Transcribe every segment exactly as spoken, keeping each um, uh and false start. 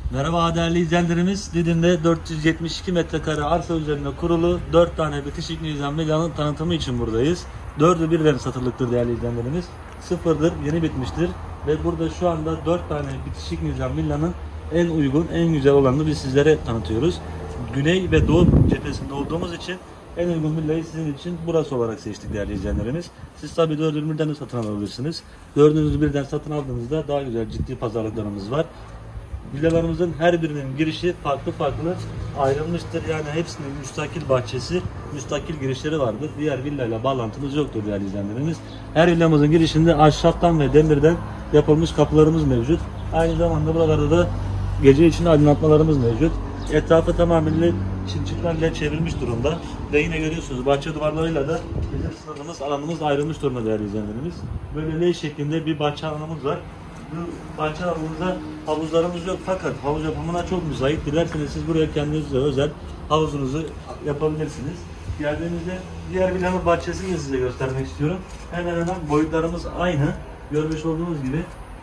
Merhaba değerli izleyenlerimiz. Didim'de dört yüz yetmiş iki metrekare arsa üzerinde kurulu dört tane bitişik nizam villanın tanıtımı için buradayız. dördü birden satılıktır değerli izleyenlerimiz. Sıfırdır, yeni bitmiştir. Ve burada şu anda dört tane bitişik nizam villanın en uygun, en güzel olanını biz sizlere tanıtıyoruz. Güney ve Doğu cephesinde olduğumuz için en uygun villayı sizin için burası olarak seçtik değerli izleyenlerimiz. Siz tabi dördünü birden de satın alabilirsiniz. Dördünüzü birden satın aldığınızda daha güzel ciddi pazarlıklarımız var. Villalarımızın her birinin girişi farklı farklı ayrılmıştır. Yani hepsinin müstakil bahçesi, müstakil girişleri vardır. Diğer villayla bağlantımız yoktur değerli izleyenlerimiz. Her villamızın girişinde ahşaptan ve demirden yapılmış kapılarımız mevcut. Aynı zamanda buralarda da gece için aydınlatmalarımız mevcut. Etrafı tamamıyla çimçiklerle çevrilmiş durumda. Ve yine görüyorsunuz bahçe duvarlarıyla da bizim sınırımız, alanımız ayrılmış durumda değerli izleyenlerimiz. Böyle L şeklinde bir bahçe alanımız var. Bu bahçe alanımızda havuzlarımız yok fakat havuz yapımına çok müsait. Dilerseniz siz buraya kendinize özel havuzunuzu yapabilirsiniz. Geldiğinizde diğer villanın bahçesini de size göstermek istiyorum. Hemen hemen boyutlarımız aynı. Görmüş olduğunuz gibi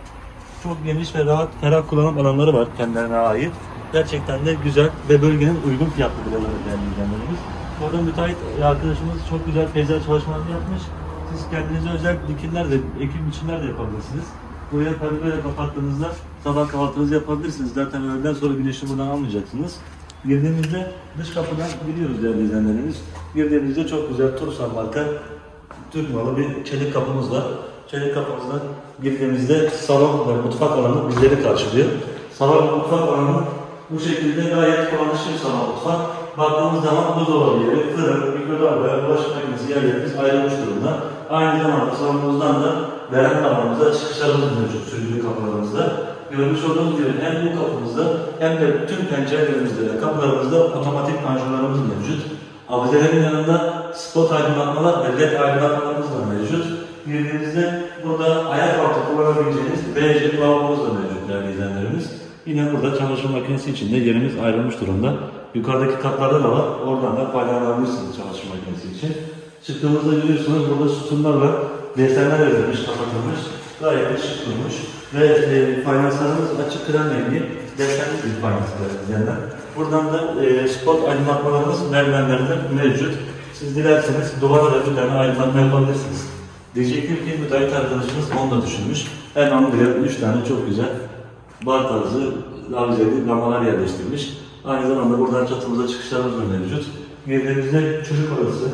çok geniş ve rahat, ferah kullanım alanları var kendilerine ait. Gerçekten de güzel ve bölgenin uygun fiyatlı villaları değerli izleyenlerimiz. Orada müteahhit arkadaşımız çok güzel peyzaj çalışmalarını yapmış. Siz kendinize özel dikimler de, ekim biçimler de yapabilirsiniz. Buraya tabii böyle kapattığınızda sabah kahvaltınızı yapabilirsiniz. Zaten öğleden sonra güneşi buradan almayacaksınız. Girdiğimizde dış kapıdan gidiyoruz değerli izleyenlerimiz. Girdiğimizde çok güzel Tursan marka Türk malı bir çelik kapımız var. Çelik kapımızdan girdiğimizde salon ve mutfak alanı bizleri karşılıyor. Salon ve mutfak alanı bu şekilde gayet kullanışlı bir salon mutfak. Baktığımız zaman buzdolabı yeri, fırın, mikrodalga, bulaşık makinesi yerlerimiz ayrılmış durumda. Aynı zamanda salonumuzdan da veren alanımızda çıkışlarımız mevcut sürücü kapılarımızda. Görmüş olduğunuz gibi hem bu kapımızda hem de tüm pencerelerimizde ve kapılarımızda otomatik panjurlarımız mevcut. Avizelerin yanında spot aydınlatmalar ve led aydınlatmalarımız da mevcut. Girdiğimizde burada ayak altı kullanabileceğiniz B C lavabomuz da mevcut değerli izleyenlerimiz. Yine burada çamaşır makinesi için de yerimiz ayrılmış durumda. Yukarıdaki katlarda da var. Oradan da faydalanabilirsiniz çamaşır makinesi için. Çıktığımızda görüyorsunuz burada sütunlarla desenler verilmiş, kapatılmış. Gayet de şık durmuş. Ve e, fayanslarımız açık krem rengi desenli bir fayanslar izleyenler. Buradan da e, spot aydınlatmalarımız merdivenlerinde mevcut. Siz dilerseniz duvarlara bir tane aydınlatma yapabilirsiniz. Diyecektim ki müteahhit arkadaşımız onu da düşünmüş. Her an buraya üç tane çok güzel bar tarzı avizeli lambalar yerleştirmiş. Aynı zamanda buradan çatımıza çıkışlarımız da mevcut. Girdiğimizde çocuk odası.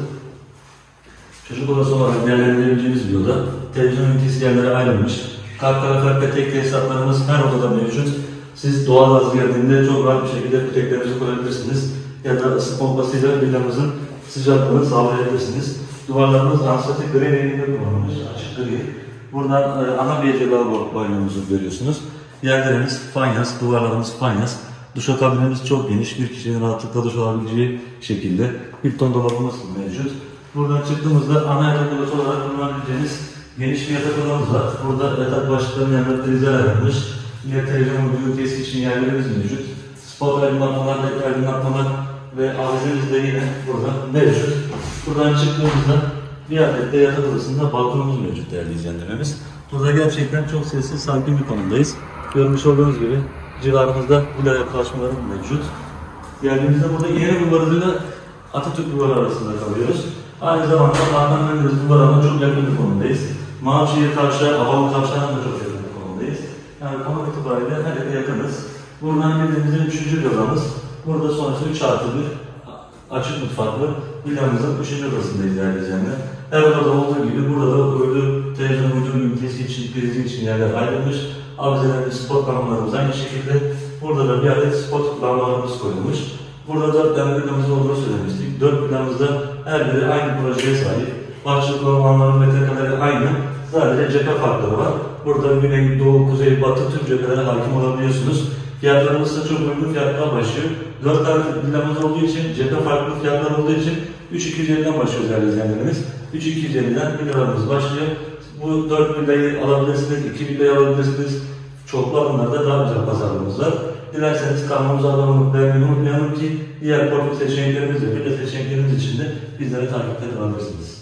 Çocuk odası olarak değerlendirebileceğimiz bir oda. Televizyon ünitesi yerlere ayrılmış. Kalp kalp ve tek tesisatlarımız her odada mevcut. Siz doğal gaz geldiğinde çok rahat bir şekilde peteklerinizi koyabilirsiniz. Ya da ısı pompasıyla villamızın sıcaklığını sağlayabilirsiniz. Duvarlarımız ansiyotik gri renginde kullanılmış. Açık gri. Buradan e, ana bir lavabo banyomuzu görüyorsunuz. Yerlerimiz fanyas, duvarlarımız fanyas. Duşakabinimiz çok geniş. Bir kişinin rahatlıkla duş alabileceği şekilde. Hilton dolabımız mevcut. Buradan çıktığımızda ana yatak odası olarak kullanabileceğiniz geniş bir yatak odamız var. Burada yatak başlıklarının yanında prizler ayrılmış. Yine televizyon ünitesi için yerlerimiz mevcut. Spot aydınlatmalar, led aydınlatmalar ve avizemiz de yine burada mevcut. Buradan çıktığımızda bir adet de yatak odasında balkonumuz mevcut değerli izleyenlerimiz. Burada gerçekten çok sessiz, sakin bir konumdayız. Görmüş olduğunuz gibi civarımızda villa yaklaşmaları mevcut. Geldiğimizde burada İnönü Bulvarı ile Atatürk Bulvarı arasında kalıyoruz. Aynı zamanda Hakan Menderes Bulvarı'na çok yakın bir konumdayız. Mavşehir Kavşağı, Havalı Kavşağı'na da çok yakın bir konumdayız. Yani konum itibariyle her yere yakınız. Buradan girdiğimizde üçüncü odamız. Burada sonrası üç artı bir açık mutfaklı villamızın üçüncü odasındayız değerli izleyenler. Her odada olduğu gibi burada da uydu, televizyon uydu ünitesi için, prizi için yerler ayrılmış. Avizelerinde spot lambalarımız aynı şekilde. Burada da bir adet spot lambalarımız koyulmuş. Burada dört tane villamız olduğunu söylemiştik. Dört villamızda her biri aynı projeye sahip. Bahçe kullanılanların metrekareleri aynı. Sadece cephe farkları var. Burada güney, doğu, kuzey, batı tüm cephelere hakim olabiliyorsunuz. Fiyatlarımız da çok uygun fiyatlar başlıyor. dört tane villamız olduğu için, cephe farklı fiyatlar olduğu için üç bin iki yüz elliden başlıyor değerli izleyenlerimiz. üç bin iki yüz elliden villalarımız başlıyor. Bu dört villayı alabilirsiniz, iki villayı alabilirsiniz. Çoklu alanlarda daha güzel pazarlığımız var. Dilerseniz kanalımıza abone olup beğenmeyi unutmayalım ki diğer profil seçeneklerimiz ve villa seçeneklerimiz için de bizlere takipte kalabilirsiniz.